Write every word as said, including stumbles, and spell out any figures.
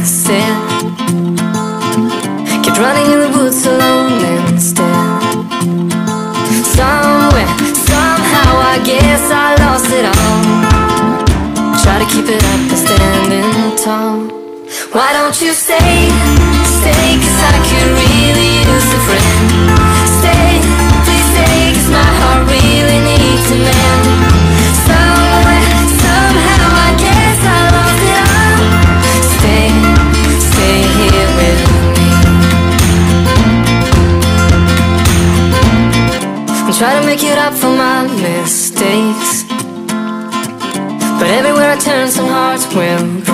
said. Kept running in the woods alone instead. Somewhere, somehow, I guess I lost it all. Try to keep it up and standing tall. Why don't you stay, stay, cause I could really use a friend. Stay, please stay, cause my heart really needs a man. Somewhere, somehow, I guess I lost it all. Stay, stay here with me. I'm trying to make it up for my mistakes, but everywhere I turn some hearts will break.